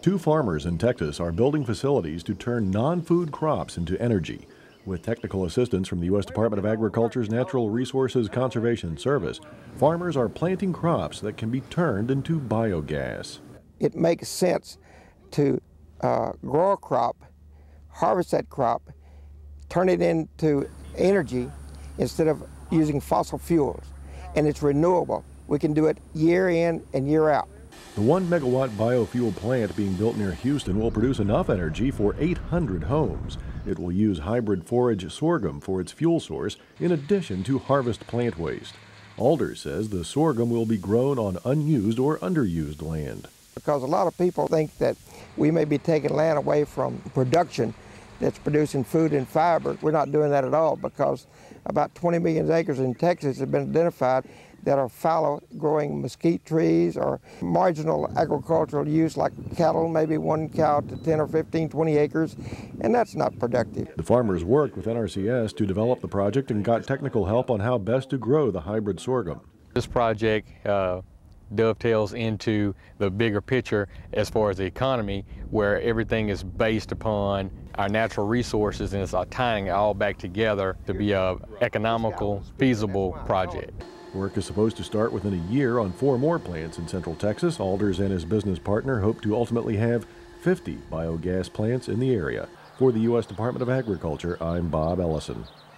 Two farmers in Texas are building facilities to turn non-food crops into energy. With technical assistance from the U.S. Department of Agriculture's Natural Resources Conservation Service, farmers are planting crops that can be turned into biogas. It makes sense to grow a crop, harvest that crop, turn it into energy instead of using fossil fuels. And it's renewable. We can do it year in and year out. The 1 megawatt biofuel plant being built near Houston will produce enough energy for 800 homes. It will use hybrid forage sorghum for its fuel source in addition to harvest plant waste. Alders says the sorghum will be grown on unused or underused land. Because a lot of people think that we may be taking land away from production that's producing food and fiber. We're not doing that at all, because about 20 million acres in Texas have been identified that are fallow growing mesquite trees or marginal agricultural use like cattle, maybe one cow to 10 or 15, 20 acres, and that's not productive. The farmers worked with NRCS to develop the project and got technical help on how best to grow the hybrid sorghum. This project dovetails into the bigger picture as far as the economy, where everything is based upon our natural resources, and it's tying it all back together to be an economical, feasible project. Work is supposed to start within a year on 4 more plants in Central Texas. Alders and his business partner hope to ultimately have 50 biogas plants in the area. For the U.S. Department of Agriculture, I'm Bob Ellison.